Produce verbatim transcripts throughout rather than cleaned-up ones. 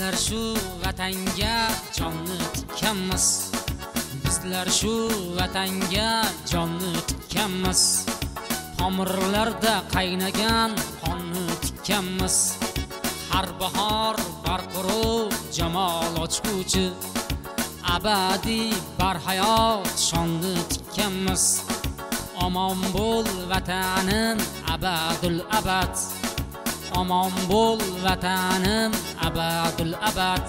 Bizlar shu vatanga jonni tikkanmiz. Bizlar shu vatanga jonni tikkanmiz. Tomirlarda qaynagan qonni tikkanmiz. Har bahor barqaror jamol ochguvchi abadiy barhayot shonni tikkanmiz. Omon bo'l vatanim abadul abad. Omon bo'l vatanim abadul abad.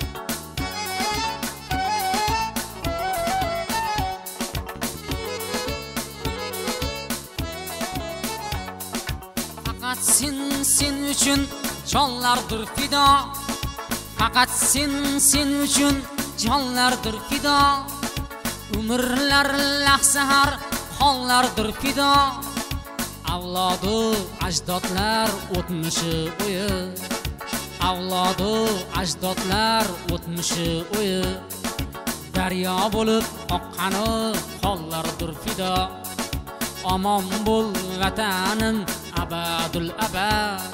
Faqat sen sen uchun jonlardir fido. Faqat sen sen uchun jonlardir fido. Umrlar lahza har hollardir fido. Avlodu ajdodlar o'tmishi o'yi. Avlodu ajdodlar o'tmishi o'yi. Daryo bo'lib oqqani hollardir fido. Omon bo'l vatanim abadul abad.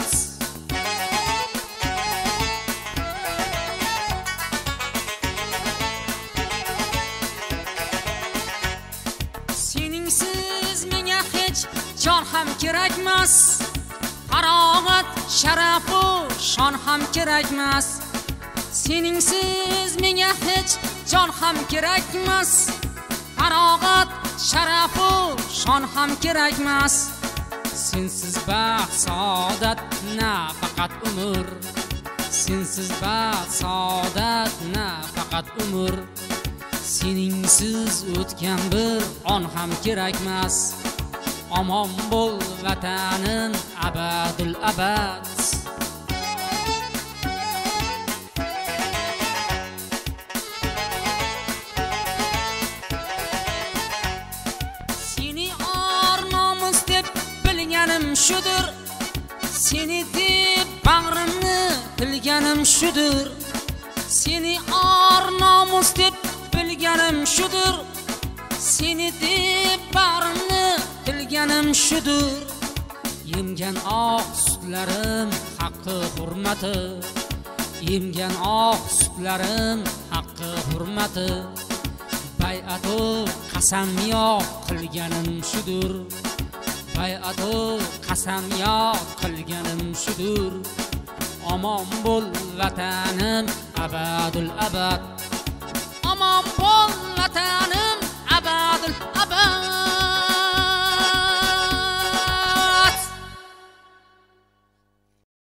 Seningsiz menga hech jon ham kerakmas. Farog'at, sharafu, shon ham kerakmas. Seningsiz menga hech jon ham kerakmas. Farog'at, sharafu, shon ham kerakmas. Sensiz baxt, saodat na faqat umr. Sensiz baxt, saodat na faqat umr. Seningsiz o'tgan bir on ham kerakmas. Omon bo'l vatanim abadul abad. Seni or nomus deb bilganim shudur. Seni deb bag'rimni bilganim shudur. Seni or nomus deb bilganim shudur. Seni deb bag'rimni bilganim shudur. Yemgan oq sutlarim haqqi hurmati. Yemgan oq sutlarim haqqi hurmati. Bay'atu qasamyo qilganim shudur. Bay'atu qasamyo qilganim shudur. Omon bo'l vatanim abadul abad.